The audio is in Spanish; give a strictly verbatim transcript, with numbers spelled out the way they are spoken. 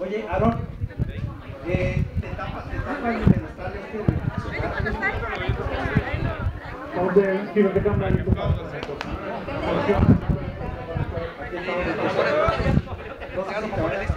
Oye, Aaron, eh, te tapas, te tapas el pedestal este de... ¿Dónde quiero que cambie el Aquí estamos.